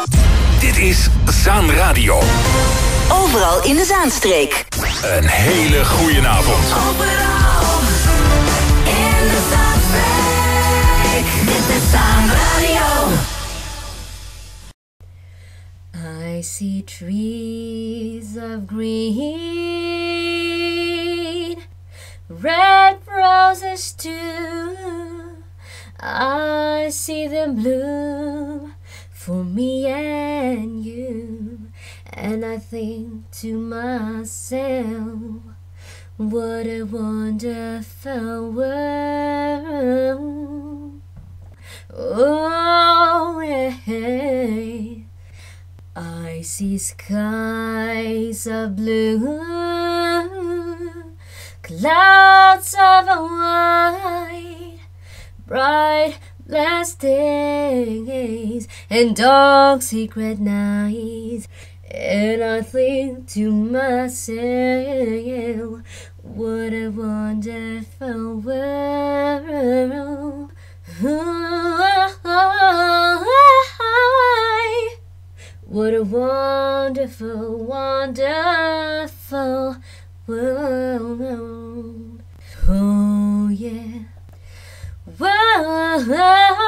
Dit is Zaan Radio. Overal in de Zaanstreek. Een hele goeie avond. Overal in de Zaanstreek. Dit is Zaan Radio. I see trees of green, red roses too. I see them bloom for me and you. And I think to myself, what a wonderful world. Oh, yeah. I see skies of blue, clouds of white, bright blessed days, and dark secret nights. And I think to myself, what a wonderful world. What a wonderful, wonderful world. Oh yeah. Whoa.